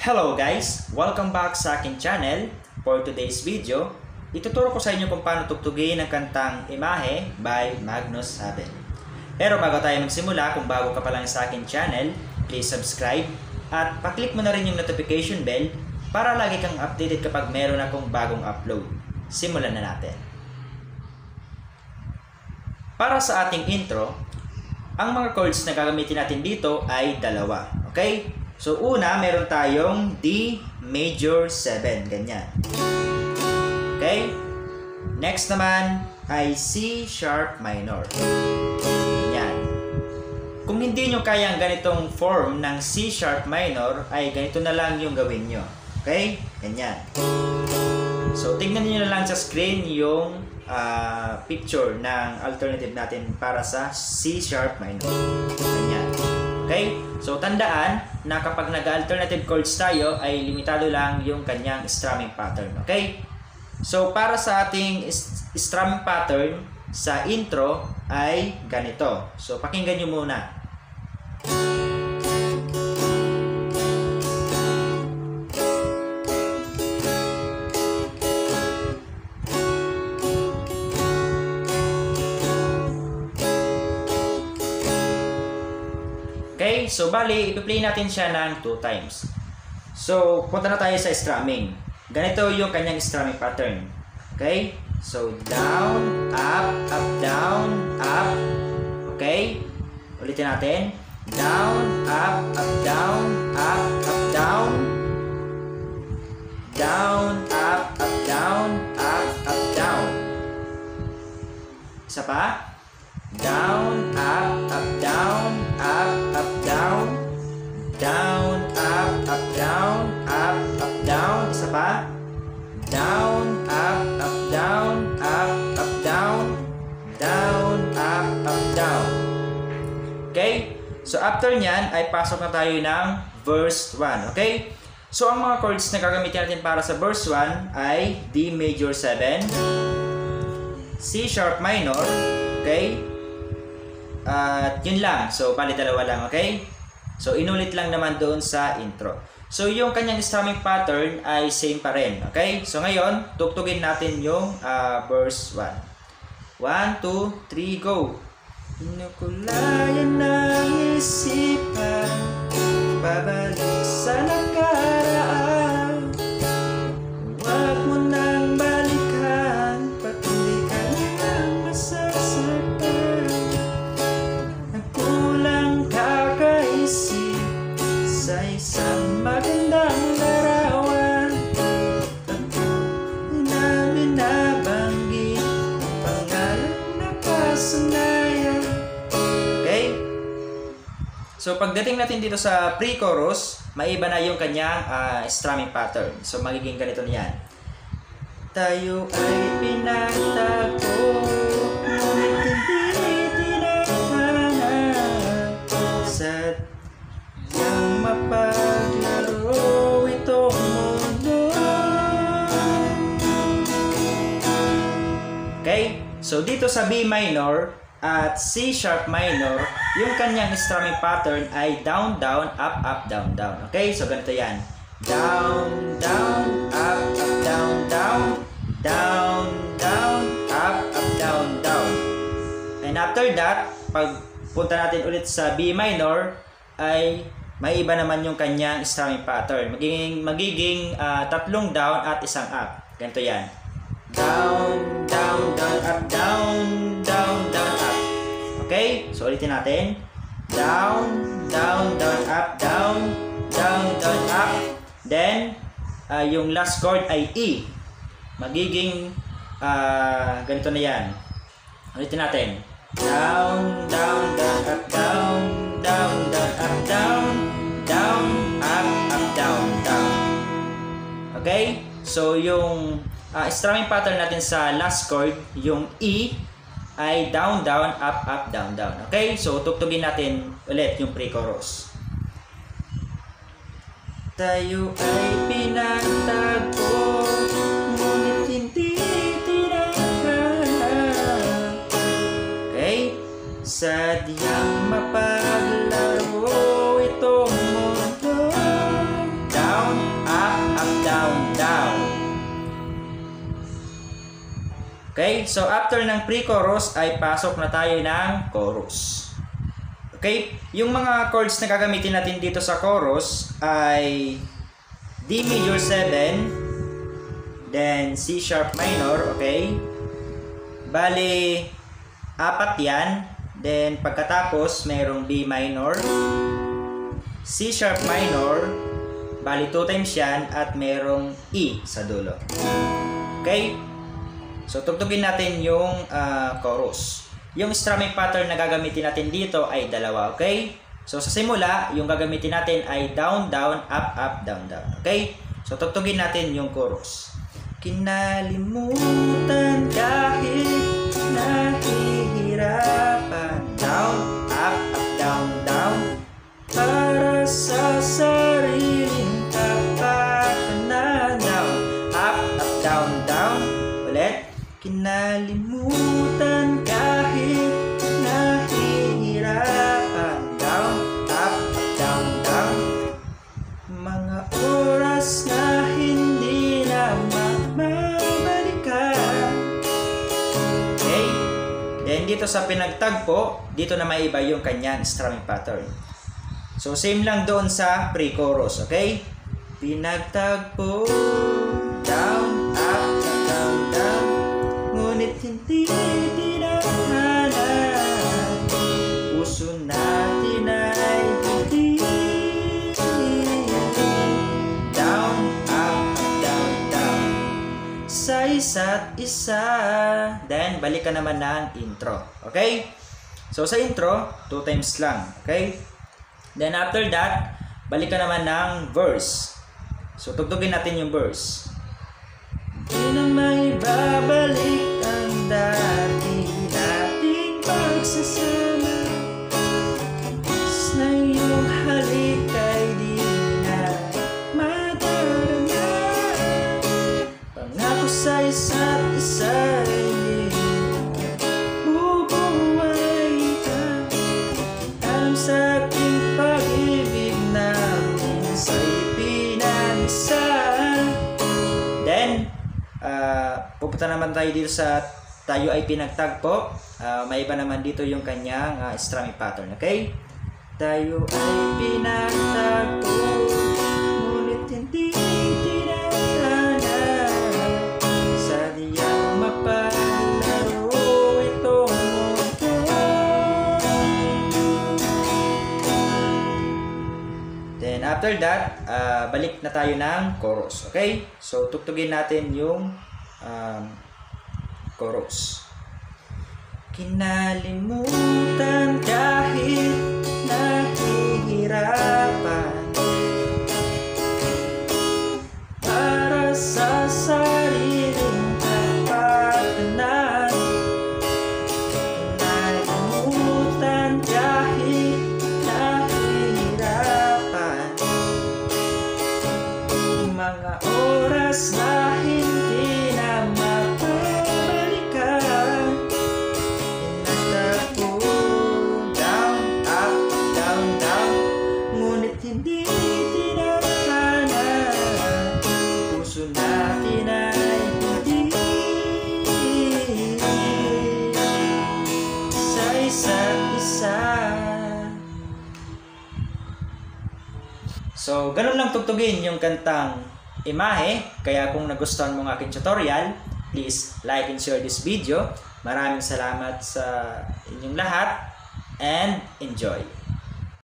Hello guys! Welcome back sa aking channel. For today's video, ituturo ko sa inyo kung paano tugtugin ang kantang Imahe by Magnus Habel. Pero bago tayo magsimula, kung bago ka pa lang sa aking channel, please subscribe at paklik mo na rin yung notification bell para lagi kang updated kapag meron akong bagong upload. Simulan na natin. Para sa ating intro, ang mga chords na gagamitin natin dito ay dalawa. Okay? So, una, meron tayong D major 7. Ganyan. Okay? Next naman ay C sharp minor. Ganyan. Kung hindi nyo kayang ganitong form ng C sharp minor, ay ganito na lang yung gawin nyo. Okay? Ganyan. So, tignan nyo na lang sa screen yung picture ng alternative natin para sa C sharp minor. Ganyan. Okay? So, tandaan na kapag nag-alternative chords tayo ay limitado lang yung kanyang strumming pattern. Okay? So, para sa ating strumming pattern sa intro ay ganito. So, pakinggan nyo muna. Okay, so bali, ipi-play natin siya ng 2 times. So, punta na tayo sa strumming. Ganito yung kanyang strumming pattern. Okay? So, down, up, down, up. Okay? Ulitin natin. Down, up, down, up, down. Down, up, down, up, down. Isa pa. Down, up, down, up, down. Down, up, down, up, down. Isa pa. Down, up, down, up, down. Down, up, down. Okay? So, after nyan, ay pasok na tayo ng verse 1. Okay? So, ang mga chords na gagamitin natin para sa verse 1 ay D major 7, C sharp minor, okay? At yun lang. So, bali dalawa lang, okay? So, inulit lang naman doon sa intro. So, yung kanyang strumming pattern ay same pa rin, okay? So, ngayon, tugtugin natin yung verse 1. 1, 2, 3, go! Inukulayan ng isipan, babalik sa nakaraan. Huwag mo nang balikan, patuloy ka lang masasaktan. Nagkulang kakaisip sa isang magandang larawan. Namin nabanggit ang pangalan na kasanayan. Okay? So, pagdating natin dito sa pre-chorus, maiba na yung kanyang strumming pattern. So, magiging ganito niyan. Tayo ay pinagtago, ngunit hindi tinatangak. Sadyang mapaglaro itong mundo. Okay? So, dito sa B minor at C sharp minor, yung kanyang strumming pattern ay down, down, up, down, down. Okay? So, ganito yan. Down, down, up, down, down. Down, down, up, down, down. And after that, pag punta natin ulit sa B minor, ay may iba naman yung kanyang strumming pattern. Magiging tatlong down at isang up. Ganito yan. Down, down, down, up, down, down, down, up. Okay? So, ulitin natin. Down, down, down, up, down, down, down, up. Then, yung last chord ay E. Magiging ganito na yan. Ulitin natin. Down, down, down, up, down, down, down, up, down, down, up, down, down. Okay? So, yung strumming pattern natin sa last chord, yung E, ay down, down, up, down, down. Okay? So, tugtugin natin ulit yung pre-chorus. Tayo ay pinagtago, ngunit hindi tinatangak. Okay? Sadyang mapaglaro itong mundo. Down, Okay? So, after ng pre-chorus ay pasok na tayo ng chorus. Okay? Yung mga chords na gagamitin natin dito sa chorus ay D major 7, then C sharp minor, okay? Bali, 4 yan. Then, pagkatapos, mayroong B minor, C sharp minor, bali 2 times yan, at mayroong E sa dulo. Okay? So, tugtugin natin yung chorus. Yung strumming pattern na gagamitin natin dito ay dalawa, okay? So, sa simula, yung gagamitin natin ay down, down, up, up, down, down. Okay? So, tugtugin natin yung chorus. Kinalimutan kahit nahihirapan. Down, up, up, down, down. Para sa sariling kapakanan. Down, up, up, down, down. Ulit. Kinalimutan kahit nahihirapan. Down, up, up, down, down. Mga oras na hindi na mabalikan. Okay? Then dito sa pinagtagpo, dito na maiba yung kanyang strumming pattern. So same lang doon sa pre-chorus, okay? Pinagtagpo, down, up, down, down. Ngunit hindi tinahanan. Puso natin ay hindi. Down, up, down, down. Sa isa't isa. Then, balik ka naman ng intro. Okay? So, sa intro, 2 times lang. Okay? Then, after that, balik ka naman ng verse. So, tugtugin natin yung verse. Di na may babalik ang dati nating pagsasama. Na iyong halik ay di na madarama. Pangako sa isa't isa ay bubuhay ka. Alam sa aking pag-ibig namin sa'y pinag-isa. Then, pupunta naman tayo dito sa tayo ay pinagtagpo. May iba naman dito yung kanyang strumming pattern. Okay? Tayo ay pinagtagpo, ngunit hindi tinatanan. Sa diyang mapalaro itong mundo. Then after that, balik na tayo ng chorus. Okay? So, tugtugin natin yung chorus. Kinalimutan kahit nahihirapan. Para sa sariling kapakanan. Kinalimutan kahit nahihirapan. Mga oras na hindi na mapabalikan. Pinagtagpo, down, up, down, down. Ngunit hindi tinatahanan. Puso natin ay hindi. Sa isa't isa. So, ganun lang tugtugin yung kantang Imahe. Kaya kung nagustuhan mo ng aking tutorial, please like and share this video. Maraming salamat sa inyong lahat and enjoy!